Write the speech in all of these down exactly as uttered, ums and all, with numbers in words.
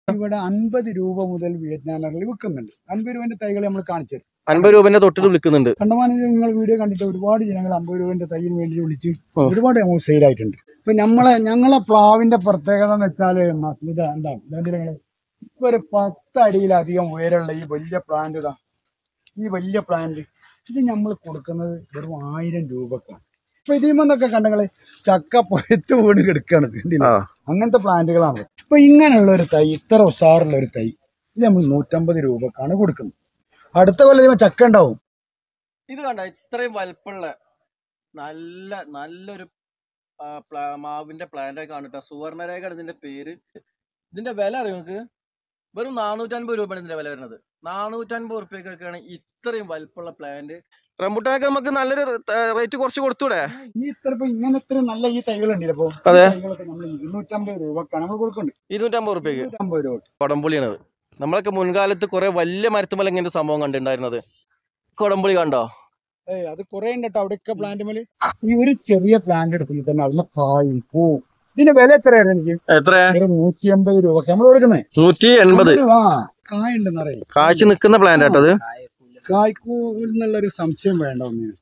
ഇവിടെ അൻപത് രൂപ മുതൽ വിയറ്റ്നാമിൽ വിൽക്കുന്നുണ്ട്. അൻപത് രൂപന്റെ തൈകൾ നമ്മൾ കാണിച്ചു തരും. അൻപത് രൂപന്റെ തൊട്ടിട്ട് വിൽക്കുന്നുണ്ട്. കണ്ടമാനം നിങ്ങൾ വീഡിയോ കണ്ടിട്ട് ഒരുപാട് ജനങ്ങൾ അമ്പത് രൂപന്റെ തൈയിന് വേണ്ടി വിളിച്ച് ഒരുപാട് നമ്മൾ സെയിലായിട്ടുണ്ട്. ഇപ്പൊ നമ്മളെ ഞങ്ങളെ പ്ലാവിന്റെ പ്രത്യേകത എന്ന് വെച്ചാല് ഇത് എന്താ നിങ്ങള് ഇപ്പൊ ഒരു പത്തടിയിലധികം ഉയരമുള്ള ഈ വലിയ പ്ലാന്റ് ഇതാ, ഈ വലിയ പ്ലാന്റ് ഇത് നമ്മൾ കൊടുക്കുന്നത് വെറും ആയിരം രൂപക്കാണ്. ഇപ്പൊ ഇതിമെന്നൊക്കെ കണ്ടങ്ങള് ചക്ക പൊയത്ത് വീണ് കിടക്കുകയാണ്. അങ്ങനത്തെ പ്ലാന്റുകളാണ്. ഇപ്പൊ ഇങ്ങനെയുള്ള ഒരു തൈ, ഇത്ര ഉഷാറുള്ള ഒരു തൈ ഇത് നമ്മൾ നൂറ്റമ്പത് രൂപക്കാണ് കൊടുക്കുന്നത്. അടുത്ത കൊല്ലം ചക്ക ഉണ്ടാവും. ഇത് കണ്ട ഇത്രയും വലുപ്പമുള്ള നല്ല നല്ലൊരു മാവിന്റെ പ്ലാന്റ് കാണിട്ടാ. സുവർണരേഖ ഇതിന്റെ പേര്. ഇതിന്റെ വില അറിയാം നമുക്ക്? വെറും നാനൂറ്റൻപത് രൂപയാണ് ഇതിന്റെ വില വരുന്നത്. നാനൂറ്റൻപത് റുപ്യക്കൊക്കെയാണ് ഇത്രയും വലുപ്പമുള്ള പ്ലാന്റ്. റംബുട്ടാനൊക്കെ നമുക്ക് നല്ലൊരു റേറ്റ് കുറച്ച് കൊടുത്തൂടെ? ഈ ഇത്ര ഇങ്ങനെ ഇത്ര നല്ല ഈ തൈകളുണ്ടല്ലോ, ഇരുന്നൂറ്റമ്പത് രൂപക്കാണ് നമ്മൾ കൊടുക്കുന്നുണ്ട്. ഇരുന്നൂറ്റമ്പത് റുപ്യക്ക് അമ്പത് രൂപ. കൊടംപുളിയാണത്. നമ്മളൊക്കെ മുൻകാലത്ത് കുറെ വലിയ മരത്തുമല ഇങ്ങനത്തെ സംഭവം കണ്ടിട്ടുണ്ടായിരുന്നത്. കൊടംപുളി കണ്ടോ? ഏയ് അത് കുറെ ഉണ്ട് കേട്ടോ അവിടെയൊക്കെ പ്ലാന്റ് മേല്. ഈ ഒരു ചെറിയ പ്ലാന്റ് എടുക്കുമ്പോൾ തന്നെ അതിന് കായ് പൂ. ഇതിന്റെ വില എത്രയാണ്? എനിക്ക് എത്ര? നൂറ്റി എൺപത് രൂപ നമ്മൾ കൊടുക്കുന്നത്. നൂറ്റി എൺപത്. ആ കായ് ഉണ്ടെന്ന് അറിയാം. കായ്ച്ചു നിൽക്കുന്ന പ്ലാന്റ് ആട്ടത്. കായ്ക്കൂ എന്നുള്ളൊരു സംശയം വേണ്ട ഒന്നിന്.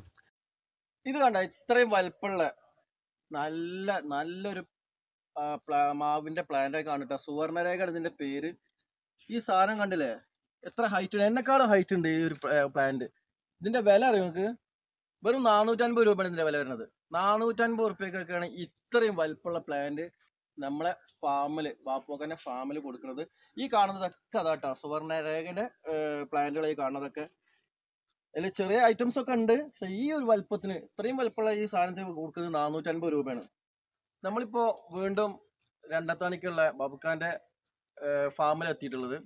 ഇത് കണ്ട ഇത്രയും വലുപ്പമുള്ള നല്ല നല്ലൊരു മാവിന്റെ പ്ലാന്റ് കാണിട്ടാ. സുവർണരേഖ ഇതിന്റെ പേര്. ഈ സാധനം കണ്ടില്ലേ എത്ര ഹൈറ്റ് ഉണ്ട്? എന്നെക്കാളും ഹൈറ്റ് ഉണ്ട് ഈ ഒരു പ്ലാന്റ്. ഇതിന്റെ വില അറിയാം നമുക്ക്? വെറും നാനൂറ്റൻപത് രൂപയാണ് ഇതിന്റെ വില വരുന്നത്. നാനൂറ്റൻപത് റുപ്യക്കൊക്കെയാണ് ഇത്രയും വലുപ്പമുള്ള പ്ലാന്റ് നമ്മളെ ഫാമില്, ബാപ്പോക്കന്റെ ഫാമില് കൊടുക്കുന്നത്. ഈ കാണുന്നതൊക്കെ അതാട്ടോ സുവർണരേഖന്റെ പ്ലാന്റുകളായി കാണുന്നതൊക്കെ. അതിൽ ചെറിയ ഐറ്റംസ് ഒക്കെ ഉണ്ട്. പക്ഷെ ഈ ഒരു വലുപ്പത്തിന് ഇത്രയും വലുപ്പമുള്ള ഈ സാധനത്തിന് കൊടുക്കുന്നത് നാനൂറ്റൻപത് രൂപയാണ്. നമ്മളിപ്പോ വീണ്ടും രണ്ടത്താണിക്കുള്ള ബാബുക്കാന്റെ ഫാമിൽ എത്തിയിട്ടുള്ളത്.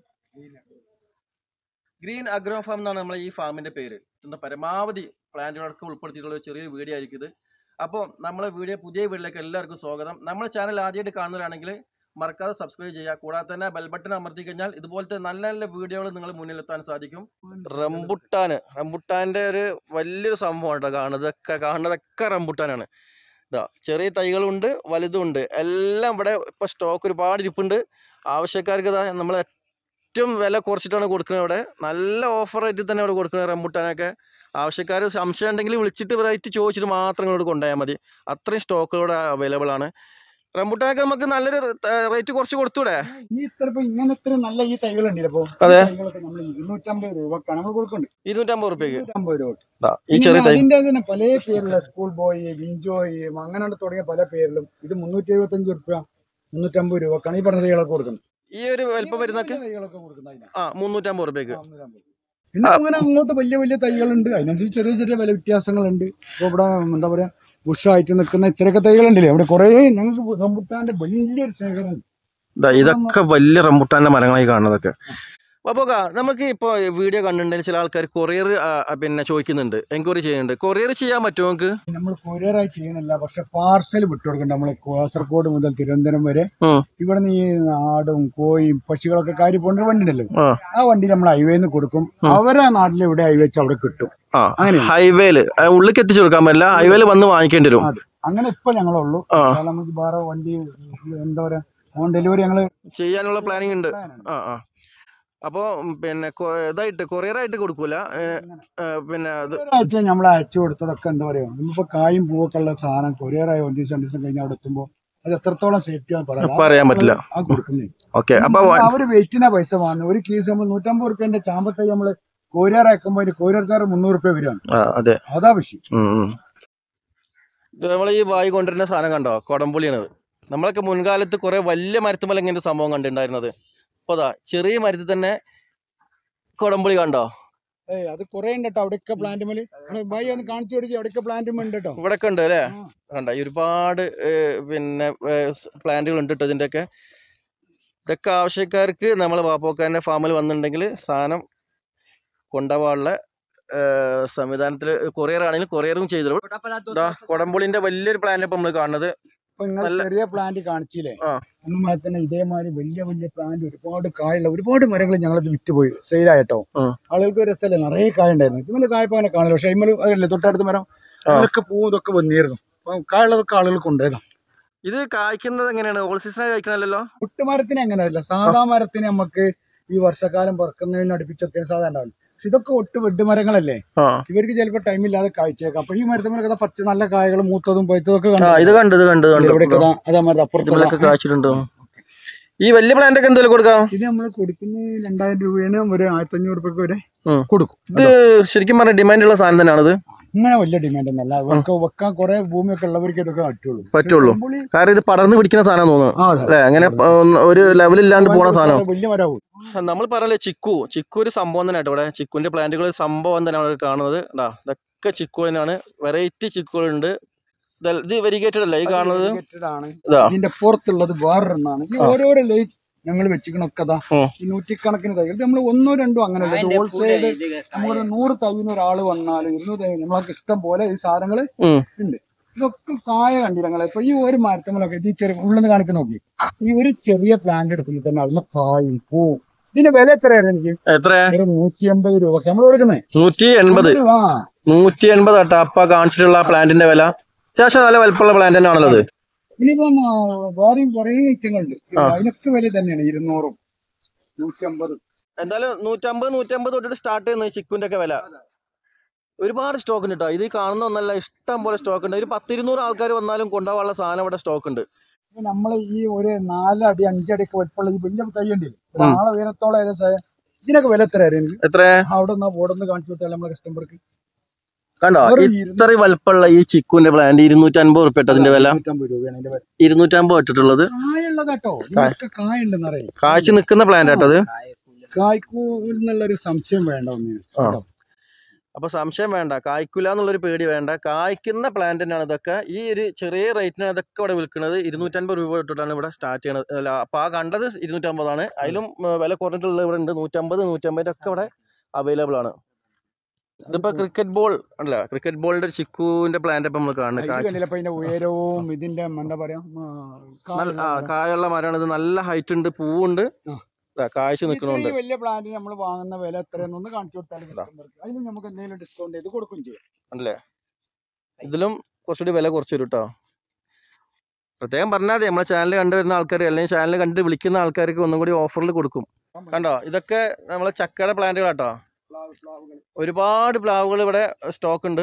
ഗ്രീൻ അഗ്രോ ഫാം എന്നാണ് നമ്മളെ ഈ ഫാമിന്റെ പേര്. എന്താ പരമാവധി പ്ലാന്റുകളൊക്കെ ഉൾപ്പെടുത്തിയിട്ടുള്ള ഒരു ചെറിയൊരു വീഡിയോ ആയിരിക്കും ഇത്. അപ്പോൾ നമ്മളെ വീഡിയോ പുതിയ വീഡിയോയിലേക്ക് എല്ലാവർക്കും സ്വാഗതം. നമ്മുടെ ചാനൽ ആദ്യമായിട്ട് കാണുന്നവരാണെങ്കിൽ മറക്കാതെ സബ്സ്ക്രൈബ് ചെയ്യുക. കൂടാതെ തന്നെ ബെൽ ബട്ടൺ അമർത്തി കഴിഞ്ഞാൽ ഇതുപോലത്തെ നല്ല നല്ല വീഡിയോകൾ നിങ്ങൾ മുന്നിലെത്താൻ സാധിക്കും. റംബുട്ടാന് റംബുട്ടാന്റെ ഒരു വലിയൊരു സംഭവമാണ് കേട്ടോ കാണുന്നതൊക്കെ. കാണുന്നതൊക്കെ റംബുട്ടാനാണ്. ഇതാ ചെറിയ തൈകളുണ്ട്, വലുതുണ്ട്, എല്ലാം ഇവിടെ ഇപ്പൊ സ്റ്റോക്ക് ഒരുപാട് ഇരിപ്പുണ്ട്. ആവശ്യക്കാർക്ക് ഇതാ നമ്മൾ ഏറ്റവും വില കുറച്ചിട്ടാണ് കൊടുക്കുന്നത്. ഇവിടെ നല്ല ഓഫർ റേറ്റിൽ തന്നെ ഇവിടെ കൊടുക്കുന്നത് റംബുട്ടാനൊക്കെ. ആവശ്യക്കാർ സംശയം ഉണ്ടെങ്കിൽ വിളിച്ചിട്ട് റേറ്റ് ചോദിച്ചിട്ട് മാത്രം ഇങ്ങോട്ട് കൊണ്ടുപോയാൽ മതി. അത്രയും സ്റ്റോക്കുകൾ അവൈലബിൾ ആണ്. റംബുട്ടാനൊക്കെ നമുക്ക് നല്ലൊരു റേറ്റ് കുറച്ച് കൊടുത്തൂടെ? ഈ ഇത്ര ഇങ്ങനെ ഇത്ര നല്ല ഈ തൈകളുണ്ടല്ലോ, അതെ ഇരുന്നൂറ്റമ്പത് രൂപക്കാണ് നമ്മൾ കൊടുക്കുന്നുണ്ട്. ഇരുന്നൂറ്റമ്പത് റുപ്യക്ക് അമ്പത് രൂപ. ഈ ചെറിയ തൈ അതിന്റെ പല പേരിലുള്ള സ്കൂൾ ബോയ്, വിൻജോയ് അങ്ങനെ തുടങ്ങിയ പല പേരിലും ഇത് മുന്നൂറ്റി എഴുപത്തി അഞ്ച് റുപ്യ മുന്നൂറ്റമ്പത് രൂപക്കാണ് ഈ പറഞ്ഞ തൈകളൊക്കെ കൊടുക്കുന്നത്. ഈ ഒരു വലിപ്പം വരുന്നൊക്കെ ആ മുന്നൂറ്റമ്പത് റുപ്യക്ക്. പിന്നെ അങ്ങനെ അങ്ങോട്ട് വലിയ വലിയ തൈകളുണ്ട്, അതിനനുസരിച്ച് ചെറിയ ചെറിയ വില വ്യത്യാസങ്ങളുണ്ട്. ഇപ്പൊ ഇവിടെ എന്താ പറയാ ബുഷായിട്ട് നിൽക്കുന്ന ഇത്രയൊക്കെ തൈകളുണ്ടല്ലേ അവിടെ കുറെ. ഞങ്ങൾക്ക് റംബുട്ടാന്റെ വലിയൊരു ശേഖരം. ഇതൊക്കെ വലിയ റംബുട്ടാന്റെ മരങ്ങളായി കാണുന്നതൊക്കെ. അപ്പൊ നമുക്ക് ഇപ്പൊ വീഡിയോ കണ്ടിട്ടുണ്ടെങ്കിൽ ചില ആൾക്കാർ കൊറിയർ പിന്നെ ചോദിക്കുന്നുണ്ട്, എൻക്വയറി ചെയ്യുന്നുണ്ട്. കൊറിയർ ചെയ്യാൻ പറ്റുമോ നമുക്ക്? നമ്മൾ കൊറിയറായി ചെയ്യുന്നില്ല, പക്ഷെ പാർസൽ വിട്ടുകൊടുക്കണ്ട. നമ്മള് കാസർഗോഡ് മുതൽ തിരുവനന്തപുരം വരെ ഇവിടെ നിന്ന് ഈ ആടും കോയും പക്ഷികളൊക്കെ കാര്യം പോണ്ട വണ്ടി ഉണ്ടല്ലോ, ആ വണ്ടി നമ്മൾ ഹൈവേന്ന് കൊടുക്കും. അവരെ നാട്ടിൽ ഇവിടെ ഹൈവേ വെച്ച് അവിടെ കിട്ടും. ഹൈവേല് ഉള്ളിലേക്ക് എത്തിച്ചു കൊടുക്കാൻ പറ്റില്ല, ഹൈവേല് വന്ന് വാങ്ങിക്കേണ്ടി വരും. അങ്ങനെ ഇപ്പൊ ഞങ്ങളുള്ളൂ. നമുക്ക് വേറെ വണ്ടി എന്താ പറയാ ഹോം ഡെലിവറി ഞങ്ങള് ചെയ്യാനുള്ള പ്ലാനിങ് ഉണ്ട്. ആ ആ അപ്പൊ പിന്നെ ഇതായിട്ട് കൊറിയറായിട്ട് കൊടുക്കൂല. പിന്നെ ഒരാഴ്ച നമ്മൾ അയച്ചു കൊടുത്തതൊക്കെ എന്താ പറയാ നമ്മളിപ്പോ കായും പൂവൊക്കെ ഉള്ള സാധനം കൊറിയറായി ഒരു ദിവസം രണ്ട് ദിവസം കഴിഞ്ഞാൽ അവിടെ എത്തുമ്പോ അത് എത്രത്തോളം സേഫ്റ്റി ആണെന്ന് പറയാൻ പറ്റില്ല. അവര് വെയിറ്റിനാ പൈസ വാങ്ങുന്നത്. ഒരു കേസ് നമ്മൾ നൂറ്റമ്പത് റുപ്യന്റെ ചാമ്പത്തൈ നമ്മള് കൊറിയർ അയക്കുമ്പോ കൊറിയർ ചാർജ് മുന്നൂറ് റുപ്യ വരികയാണ്. അതാ വിഷയം. നമ്മൾ ഈ വായി കൊണ്ടുവരുന്ന സാധനം കണ്ടോ, കൊടംപുളിയാണത്. നമ്മളൊക്കെ മുൻകാലത്ത് കുറെ വലിയ മരത്തുമല ഇങ്ങനത്തെ സംഭവം കണ്ടിട്ടുണ്ടായിരുന്നത്. അപ്പൊ അതാ ചെറിയ മരത്തിൽ തന്നെ കൊടംപുളി കണ്ടോ? ഏയ് അത് കുറെ ഉണ്ട് കേട്ടോ അവിടെയൊക്കെ പ്ലാന്റ് മേല്. ഭായി ഒന്ന് കാണിച്ചു കൊടുക്കുക, അവിടെയൊക്കെ പ്ലാന്റ് ഉണ്ട് കേട്ടോ. ഇവിടെയൊക്കെ ഉണ്ട് അല്ലേ? കണ്ട ഒരുപാട് പിന്നെ പ്ലാന്റുകൾ ഉണ്ട് കേട്ടോ. ഇതിൻ്റെയൊക്കെ ഇതൊക്കെ ആവശ്യക്കാർക്ക് നമ്മളെ ബാപ്പോക്കാരൻ്റെ ഫാമിൽ വന്നിട്ടുണ്ടെങ്കിൽ സാധനം കൊണ്ടുപോകാനുള്ള സംവിധാനത്തിൽ കൊറിയർ ആണെങ്കിൽ കൊറിയറും ചെയ്തു. കൊടംപുളിന്റെ വലിയൊരു പ്ലാന്റ് ഇപ്പൊ നമ്മൾ കാണുന്നത്. ചെറിയ പ്ലാന്റ് കാണിച്ചില്ലേ, അതുമാതിരി തന്നെ ഇതേമാതിരി വലിയ വലിയ പ്ലാന്റ് ഒരുപാട് കായുള്ള ഒരുപാട് മരങ്ങൾ ഞങ്ങളത് വിറ്റുപോയി, സെയിലായിട്ടോ. ആളുകൾക്ക് രസമല്ലേ, നിറയെ കായ ഉണ്ടായിരുന്നു. ഇതുപോലെ കായപ്പാനെ കാണില്ല, പക്ഷെ ഇമ്മല് അതല്ലേ തൊട്ടടുത്ത് മരം അതൊക്കെ പൂവും ഇതൊക്കെ വന്നിരുന്നു. അപ്പൊ കായുള്ളതൊക്കെ ആളുകൾക്ക് ഉണ്ടായിരുന്നു. ഇത് കായ്ക്കുന്നത് എങ്ങനെയാണ്? ഓൾ സീസണായി കായ്ക്കണല്ലോ. ഒട്ടുമരത്തിന് എങ്ങനെയല്ല, സാധാ മരത്തിന് നമുക്ക് ഈ വർഷക്കാലം പറക്കുന്നതിന് അടുപ്പിച്ചൊക്കെ സാധാരണ ഉണ്ടാവില്ല. പക്ഷെ ഇതൊക്കെ ഒട്ട് വെട്ടുമരങ്ങളല്ലേ, ഇവർക്ക് ചിലപ്പോൾ ടൈമില്ലാതെ കായ്ച്ചേക്കാം. അപ്പൊ ഈ മരത്തിനൊക്കെ പച്ച നല്ല കായകൾ മൂത്തതും പഴുത്തതും ഒക്കെ ഇത് കണ്ടത് കണ്ടത് അതാ മരം അപ്പുറത്ത് കായ്ച്ചിട്ടുണ്ടോ? ഈ വലിയ പ്ലാന്റ് ഒക്കെ എന്തെങ്കിലും കൊടുക്കാം? ഇത് നമ്മൾ കൊടുക്കുന്ന രണ്ടായിരം രൂപയാണ്, ഒരു ആയിരത്തി അഞ്ഞൂറ് രൂപയ്ക്ക് വരെ കൊടുക്കും. ഇത് ശരിക്കും പറഞ്ഞ ഡിമാൻഡുള്ള സാധനം തന്നെയാണത്. അങ്ങനെ വലിയ ഡിമാൻഡ് ഒന്നല്ല, വെക്കാൻ കുറെ ഭൂമിയൊക്കെ ഉള്ളവർക്ക് ഇതൊക്കെ പറ്റുള്ളൂ പറ്റുള്ളൂ കാരണം ഇത് പടർന്ന് പിടിക്കുന്ന സാധനം തോന്നുന്നു അല്ലെ? അങ്ങനെ ഒരു ലെവലില്ലാണ്ട് പോണ സാധനം. വലിയ മരവും നമ്മൾ പറയല്ലേ ചിക്കു ചിക്കു ഒരു സംഭവം തന്നെ കേട്ടോ. ഇവിടെ ചിക്കുവിന്റെ പ്ലാന്റുകൾ സംഭവം തന്നെയാണ് കാണുന്നത്. ഇതൊക്കെ ചിക്കു തന്നെയാണ്, വെറൈറ്റി ചിക്കുകളുണ്ട്. ഇത് വെരിഗേറ്റഡ് അല്ല ഈ കാണുന്നത്, ഇതിന്റെ പുറത്തുള്ളത് വേറൊരെണ്ണാണ്. ഈ ഓരോരോ ലൈറ്റ് ഞങ്ങൾ വെച്ചിക്കണൊക്കെ ഈ നൂറ്റിക്കണക്കിന് തൈകൾ നമ്മൾ ഒന്നോ രണ്ടോ അങ്ങനെയല്ല, ഹോൾസെയില് നമ്മളൊരു നൂറ് തൈന് ഒരാള് വന്നാലും ഇരുന്നൂറ് തൈ നമ്മളൊക്കെ ഇഷ്ടം പോലെ ഈ സാധനങ്ങൾ ഉണ്ട്. ഇതൊക്കെ കായ കണ്ടില്ല. ഇപ്പൊ ഈ ഒരു മരത്തങ്ങളൊക്കെ ഇത് ചെറിയ ഉള്ളെന്ന് കാണിക്കുന്ന നോക്കി, ഈ ഒരു ചെറിയ പ്ലാന്റ് എടുക്കുമ്പോൾ തന്നെ അതിന് കായ് പൂ. ഇതിന്റെ വില എത്രയാണ്? എനിക്ക് എത്ര? നൂറ്റി എൺപത് രൂപ നമ്മൾ കൊടുക്കുന്നത്. നൂറ്റി എൺപത് നൂറ്റി എൺപത് കേട്ടോ അപ്പ കാണിച്ചിട്ടുള്ള പ്ലാന്റിന്റെ വില. അത്യാവശ്യം നല്ല വലുപ്പമുള്ള പ്ലാന്റ് തന്നെയാണല്ലോ അത്. ഇനിയിപ്പം വേറെയും കുറെ ഐറ്റങ്ങളുണ്ട്, അതിനൊക്കെ വില തന്നെയാണ് ഇരുന്നൂറും നൂറ്റി അമ്പതും. എന്തായാലും നൂറ്റമ്പത് നൂറ്റമ്പത് തൊട്ടിട്ട് സ്റ്റാർട്ട് ചെയ്യുന്നത് ചിക്കുവിന്റെ ഒക്കെ വില. ഒരുപാട് സ്റ്റോക്ക് ഉണ്ട് കേട്ടോ. ഇത് കാണുന്ന ഒന്നല്ല, ഇഷ്ടം പോലെ സ്റ്റോക്ക് ഉണ്ട്. ഒരു പത്തിരുന്നൂറ് ആൾക്കാർ വന്നാലും കൊണ്ടുപോകാനുള്ള സാധനം ഇവിടെ സ്റ്റോക്ക് ഉണ്ട്. നമ്മൾ ഈ ഒരു നാലടി അഞ്ചടി ഒക്കെ വലിപ്പമുള്ള ഈ വലിയ തൈ ഉണ്ടല്ലേ, നാളെ ഉയരത്തോളം ഏകദേശം ഇതിനൊക്കെ വില എത്രയായിരുന്നു? എത്ര? അവിടെ നിന്ന് ബോർഡൊന്ന് കാണിച്ചു വിട്ടാൽ നമ്മളെ കസ്റ്റമർക്ക് കണ്ടോ? ഇത്ര വലുപ്പമുള്ള ഈ ചിക്കുവിന്റെ പ്ലാന്റ് ഇരുന്നൂറ്റി അൻപത് റുപ്യ അതിന്റെ വില. ഇരുന്നൂറ്റി അമ്പത് ഇട്ടിട്ടുള്ളത് കായ്ച്ചു നിൽക്കുന്ന പ്ലാന്റ് ആട്ടോ അത്. കായ്ക്കൂന്നുള്ളൊരു സംശയം വേണ്ട ഒന്നിനും. അപ്പൊ സംശയം വേണ്ട, കായ്ക്കൂല എന്നുള്ളൊരു പേടി വേണ്ട. കായ്ക്കുന്ന പ്ലാന്റ് തന്നെയാണ് ഇതൊക്കെ. ഈ ഒരു ചെറിയ റേറ്റിനാണ് ഇതൊക്കെ ഇവിടെ വിൽക്കുന്നത്. ഇരുന്നൂറ്റമ്പത് രൂപ തൊട്ടിട്ടാണ് ഇവിടെ സ്റ്റാർട്ട് ചെയ്യണത്. അല്ല അപ്പൊ ആ കണ്ടത് ഇരുന്നൂറ്റമ്പതാണ്. അതിലും വില കുറഞ്ഞിട്ടുള്ളത് ഇവിടെ ഉണ്ട്. നൂറ്റമ്പത് നൂറ്റമ്പത് ഒക്കെ ഇവിടെ അവൈലബിൾ ആണ്. ഇതിപ്പോ ക്രിക്കറ്റ് ബോൾ അല്ല, ക്രിക്കറ്റ് ബോളിന്റെ ചിക്കുവിന്റെ പ്ലാന്റ് ഇപ്പൊ നമ്മൾ കാണുന്നത്. ഉയരവും ഇതിന്റെ എന്താ പറയാ കായുള്ള മരമാണ് ഇത്. നല്ല ഹൈറ്റ് ഉണ്ട്, പൂവുണ്ട്, കാഴ്ച നിൽക്കുന്നുണ്ട്. വലിയ പ്ലാന്റ് നമ്മൾ വാങ്ങുന്ന വില എത്രയെന്നൊന്ന് കാണിച്ചു കൊടുത്താൽ അതിന് നമുക്ക് എന്തെങ്കിലും ഡിസ്കൗണ്ട് ചെയ്ത് കൊടുക്കും ചെയ്യും അല്ലേ? ഇതിലും കുറച്ചുകൂടി വില കുറച്ച് വരും കേട്ടോ. പ്രത്യേകം പറഞ്ഞാൽ നമ്മളെ ചാനൽ കണ്ടുവരുന്ന ആൾക്കാർ അല്ലെങ്കിൽ ചാനൽ കണ്ട് വിളിക്കുന്ന ആൾക്കാർക്ക് ഒന്നും കൂടി ഓഫറിൽ കൊടുക്കും. കണ്ടോ? ഇതൊക്കെ നമ്മളെ ചക്കയുടെ പ്ലാന്റുകൾ കേട്ടോ. ഒരുപാട് പ്ലാവുകൾ ഇവിടെ സ്റ്റോക്ക് ഉണ്ട്.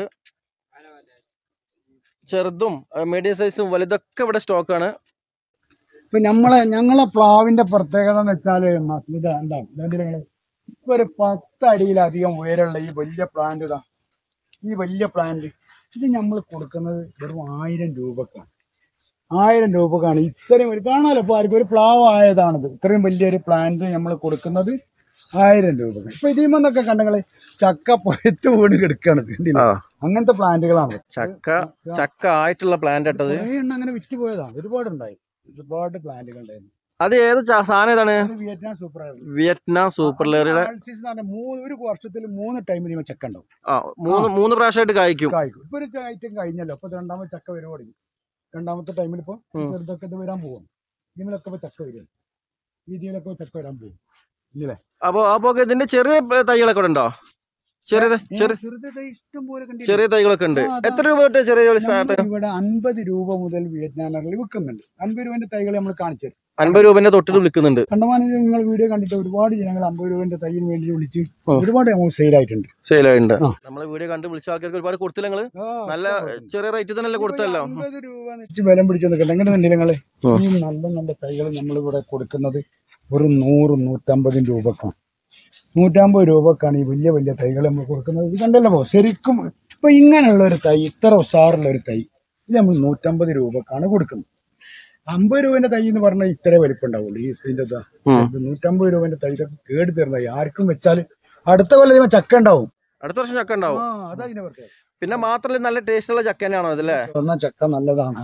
ചെറുതും മീഡിയം സൈസും വലുതൊക്കെ ഇവിടെ സ്റ്റോക്കാണ്. ഇപ്പൊ നമ്മളെ ഞങ്ങളെ പ്ലാവിന്റെ പ്രത്യേകത എന്ന് വെച്ചാല് ഇത് എന്താ, ഇപ്പൊ ഒരു പത്തടിയിലധികം ഉയരമുള്ള ഈ വലിയ പ്ലാന്റ് ഇതാ, ഈ വലിയ പ്ലാന്റ് ഇത് നമ്മൾ കൊടുക്കുന്നത് വെറും ആയിരം രൂപക്കാണ്. ആയിരം രൂപക്കാണ് ഇത്രയും ഒരു കാണാമല്ലോ. ഇപ്പൊ ആർക്കും ഒരു പ്ലാവ് ആയതാണിത്. ഇത്രയും വലിയൊരു പ്ലാന്റ് നമ്മൾ കൊടുക്കുന്നത് ആയിരം രൂപ. ഇപ്പൊ ഇതിമൊന്നൊക്കെ കണ്ടങ്ങള് ചക്ക പഴുത്ത് വീണ് കിടക്കാണ്. അങ്ങനത്തെ പ്ലാന്റുകളാണ്. ചക്ക ചക്ക ആയിട്ടുള്ള പ്ലാന്റ് ഇട്ടത് അങ്ങനെ വിറ്റ് പോയതാണ്. ഒരുപാടുണ്ടായി, ഒരുപാട് പ്ലാന്റുകൾ ഉണ്ടായിരുന്നു. അത് ഏത് സാധനം ഏതാണ്? വിയറ്റ്നാം സൂപ്പർ വിയറ്റ്നാം സൂപ്പർ ലെയറിയുടെ ഒരു വർഷത്തിൽ മൂന്ന് ടൈമിൽ ചക്ക ഉണ്ടാവും. മൂന്ന് മൂന്ന് പ്രാവശ്യമായിട്ട് കായ്ക്കും. കായ്ക്കും. ഇപ്പൊ ഒരു ഐറ്റം കഴിഞ്ഞല്ലോ. അപ്പൊ രണ്ടാമത്തെ ചക്ക വരും തുടങ്ങി. രണ്ടാമത്തെ ടൈമിൽ ഇപ്പൊ ചെറുതൊക്കെ ഇത് വരാൻ പോകും. ഇതിലൊക്കെ ഇപ്പൊ ചക്ക വരും, രീതിയിലൊക്കെ ചക്ക വരാൻ പോകും. ഇല്ലേ? അപ്പൊ അപ്പൊ ഇതിന്റെ ചെറിയ തൈകളൊക്കെ ഉണ്ടോ? ചെറിയ ചെറിയ തൈകളൊക്കെ ഉണ്ട്. എത്ര രൂപ തൊട്ട് ചെറിയ ഇവിടെ അൻപത് രൂപ മുതൽ വിയറ്റ്നാം വിൽക്കുന്നുണ്ട്. അൻപത് രൂപന്റെ തൈകൾ നമ്മൾ കാണിച്ചു തരും. അൻപത് രൂപന്റെ തൊട്ടിട്ട് വിൽക്കുന്നുണ്ട്. കണ്ടമാനം നിങ്ങൾ വീഡിയോ കണ്ടിട്ട് ഒരുപാട് ജനങ്ങൾ അമ്പത് രൂപന്റെ തൈയിന് വേണ്ടി വിളിച്ച് ഒരുപാട് എമൗണ്ട് സെയിലായിട്ടുണ്ട്. സെയിലായിട്ടുണ്ട്. നമ്മളെ വീഡിയോ കണ്ട് വിളിച്ച ആൾക്കാർക്ക് ഒരുപാട് കൊടുത്തില്ല. നിങ്ങള് നല്ല ചെറിയ റേറ്റ് തന്നെ കൊടുത്തല്ലോ. അമ്പത് രൂപ വെച്ച് വില പിടിച്ചു നിൽക്കട്ടെ. എങ്ങനെ നിങ്ങള് ഈ നല്ല നല്ല തൈകൾ നമ്മളിവിടെ കൊടുക്കുന്നത് ഒരു നൂറ് നൂറ്റമ്പതിന് രൂപക്കാണ്. നൂറ്റമ്പത് രൂപക്കാണ് ഈ വലിയ വലിയ തൈകൾ നമ്മൾ കൊടുക്കുന്നത്. ഇത് കണ്ടല്ലോ ശരിക്കും. ഇപ്പൊ ഇങ്ങനെയുള്ള ഒരു തൈ, ഇത്ര ഉഷാറുള്ള ഒരു തൈ, ഇത് നമ്മൾ നൂറ്റമ്പത് രൂപക്കാണ് കൊടുക്കുന്നത്. അമ്പത് രൂപന്റെ തൈ എന്ന് പറഞ്ഞാൽ ഇത്ര വലിപ്പം ഉണ്ടാവുള്ളൂ. ഈ ഇതിന്റെ നൂറ്റമ്പത് രൂപന്റെ തൈ കേട് തീർന്ന ആർക്കും വെച്ചാൽ അടുത്ത കൊല്ലം ചക്ക ഉണ്ടാവും. അടുത്ത വർഷം ചക്ക ഉണ്ടാവും. അതതിനെ പ്രത്യേകം. പിന്നെ മാത്രമല്ല നല്ല ടേസ്റ്റുള്ള ചക്ക തന്നെയാണോ അതല്ലേ? ഒന്നാം ചക്ക നല്ലതാണ്.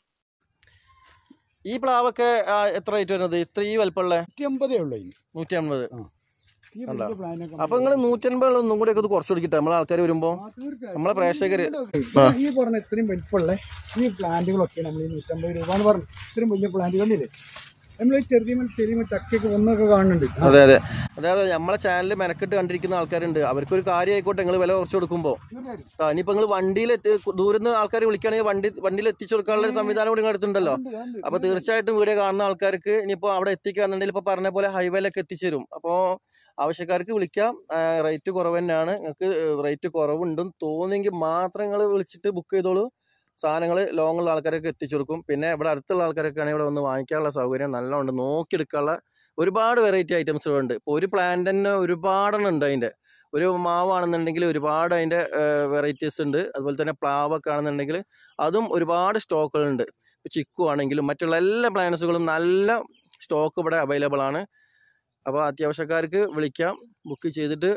ഈ പ്ലാവൊക്കെ എത്ര റേറ്റ് വരുന്നത്? ഇത്ര ഈ വലിപ്പമുള്ള നൂറ്റി അമ്പതേ ഉള്ളൂ. നൂറ്റി അമ്പത്. അപ്പൊ നിങ്ങൾ നൂറ്റൻപത് ഒന്നും കൂടി ഒക്കെ കുറച്ച് കൊടുക്കട്ടെ നമ്മളെ ആൾക്കാർ വരുമ്പോ, നമ്മളെ പ്രേക്ഷകര്. ഈ പറഞ്ഞ ഇത്രയും വലിപ്പമുള്ള ഈ പ്ലാന്റുകളൊക്കെ നമ്മൾ ഈ നൂറ്റമ്പത് രൂപ എന്ന് പറഞ്ഞു. ഇത്രയും വലിയ പ്ലാന്റുകളില്ലേ, നമ്മൾ ചെറിയ ചെറിയ ചക്കയൊക്കെ ഒന്നൊക്കെ കാണുന്നുണ്ട്. അതെ അതെ അതായത് നമ്മളെ ചാനൽ മെനക്കെട്ട് കണ്ടിരിക്കുന്ന ആൾക്കാരുണ്ട്. അവർക്കൊരു കാര്യം ആയിക്കോട്ടെ, നിങ്ങൾ വില കുറച്ച് കൊടുക്കുമ്പോൾ ഇനിയിപ്പോൾ നിങ്ങൾ വണ്ടിയിൽ എത്തി ദൂരം നിന്ന് ആൾക്കാർ വിളിക്കുകയാണെങ്കിൽ വണ്ടി വണ്ടിയിൽ എത്തിച്ചു കൊടുക്കാനുള്ള ഒരു സംവിധാനം കൂടി എടുത്തിട്ടുണ്ടല്ലോ. അപ്പോൾ തീർച്ചയായിട്ടും വീഡിയോ കാണുന്ന ആൾക്കാർക്ക് ഇനിയിപ്പോൾ അവിടെ എത്തിക്കുകയാണെന്നുണ്ടെങ്കിൽ ഇപ്പോൾ പറഞ്ഞ പോലെ ഹൈവേയിലൊക്കെ എത്തിച്ചു തരും. അപ്പോൾ ആവശ്യക്കാർക്ക് വിളിക്കാം. റേറ്റ് കുറവ് തന്നെയാണ്. നിങ്ങൾക്ക് റേറ്റ് കുറവുണ്ടെന്ന് തോന്നിയെങ്കിൽ മാത്രം നിങ്ങൾ വിളിച്ചിട്ട് ബുക്ക് ചെയ്തോളൂ. സാധനങ്ങൾ ലോങ്ങുള്ള ആൾക്കാരൊക്കെ എത്തിച്ചു കൊടുക്കും. പിന്നെ ഇവിടെ അടുത്തുള്ള ആൾക്കാരൊക്കെ ആണെങ്കിൽ ഇവിടെ ഒന്ന് വാങ്ങിക്കാനുള്ള സൗകര്യം നല്ലതുണ്ട്. നോക്കിയെടുക്കാനുള്ള ഒരുപാട് വെറൈറ്റി ഐറ്റംസുകളുണ്ട്. ഇപ്പോൾ ഒരു പ്ലാന്റ് തന്നെ ഒരുപാടെണ്ണം ഉണ്ട്. അതിൻ്റെ ഒരു മാവാണെന്നുണ്ടെങ്കിൽ ഒരുപാട് അതിൻ്റെ വെറൈറ്റീസ് ഉണ്ട്. അതുപോലെ തന്നെ പ്ലാവൊക്കെ ആണെന്നുണ്ടെങ്കിൽ അതും ഒരുപാട് സ്റ്റോക്കുകളുണ്ട്. ചിക്കു ആണെങ്കിലും മറ്റുള്ള എല്ലാ പ്ലാന്റ്സുകളും നല്ല സ്റ്റോക്ക് ഇവിടെ അവൈലബിൾ ആണ്. അപ്പോൾ അത്യാവശ്യക്കാർക്ക് വിളിക്കാം, ബുക്ക് ചെയ്തിട്ട്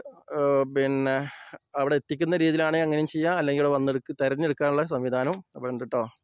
പിന്നെ അവിടെ എത്തിക്കുന്ന രീതിയിലാണെങ്കിൽ അങ്ങനെയും ചെയ്യാം. അല്ലെങ്കിൽ ഇവിടെ വന്നെടുക്ക് തിരഞ്ഞെടുക്കാനുള്ള സംവിധാനം അവിടെ ഉണ്ട് കേട്ടോ.